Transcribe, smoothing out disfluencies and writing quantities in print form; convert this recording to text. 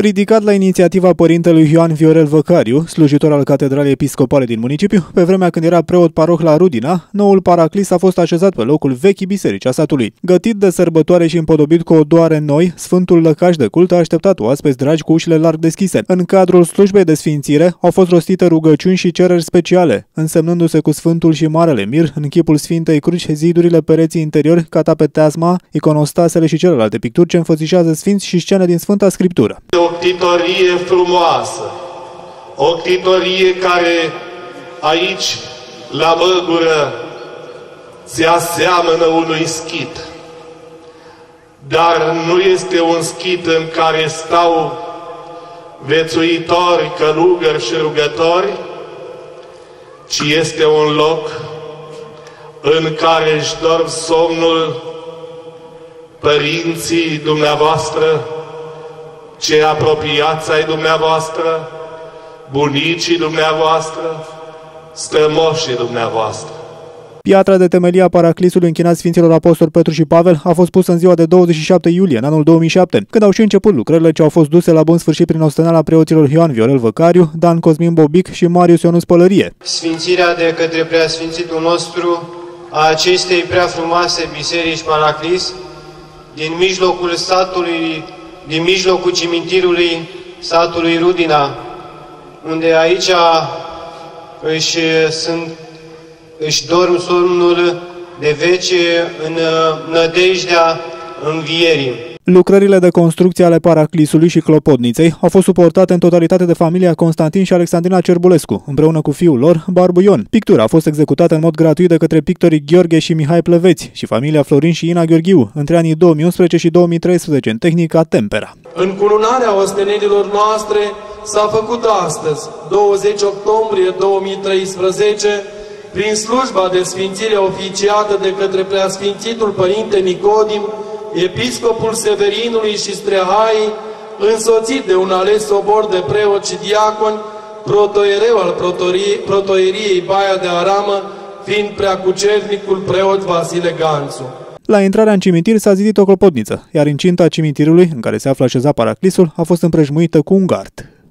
Ridicat la inițiativa părintelui Ioan Viorel Văcariu, slujitor al Catedralei Episcopale din municipiu, pe vremea când era preot paroh la Rudina, noul paraclis a fost așezat pe locul vechii biserici a satului. Gătit de sărbătoare și împodobit cu odoare noi, Sfântul Lăcaș de Cult a așteptat oaspeți dragi cu ușile larg deschise. În cadrul slujbei de sfințire au fost rostite rugăciuni și cereri speciale, însemnându-se cu Sfântul și Marele Mir, în chipul Sfintei Cruci, zidurile, pereții interiori, catapeteasma, iconostasele și celelalte picturi ce înfățișează sfinți și scene din Sfânta Scriptură. O ctitorie frumoasă, o ctitorie care aici, la Măgură, se aseamănă unui schit. Dar nu este un schit în care stau vețuitori, călugări și rugători, ci este un loc în care își dorm somnul părinții dumneavoastră, cei apropiați ai dumneavoastră, bunicii dumneavoastră, strămoșii dumneavoastră. Piatra de temelie a paraclisului închinat Sfinților Apostoli Petru și Pavel a fost pusă în ziua de 27 iulie, în anul 2007, când au și început lucrările ce au fost duse la bun sfârșit prin osteneala preoților Ioan Viorel Văcariu, Dan Cosmin Bobic și Marius Ionus Pălărie. Sfințirea de către Preasfințitul nostru a acestei prea frumoase biserici paraclis din mijlocul satului, din mijlocul cimitirului satului Rudina, unde aici își dorm somnul de vece în nădejdea învierii. Lucrările de construcție ale paraclisului și clopotniței au fost suportate în totalitate de familia Constantin și Alexandrina Cerbulescu, împreună cu fiul lor, Barbu Ion. Pictura a fost executată în mod gratuit de către pictorii Gheorghe și Mihai Pleveți și familia Florin și Ina Gheorghiu, între anii 2011 și 2013, în tehnica Tempera. Încununarea ostenelilor noastre s-a făcut astăzi, 20 octombrie 2013, prin slujba de sfințire oficiată de către Preasfințitul Părinte Nicodim, Episcopul Severinului și Strehaii, însoțit de un ales sobor de preoți și diaconi, protoiereu al protoieriei Baia de Aramă, fiind preacucernicul preot Vasile Ganțu. La intrarea în cimitir s-a zidit o clopotniță, iar incinta cimitirului, în care se află așezat paraclisul, a fost împrejmuită cu un gard.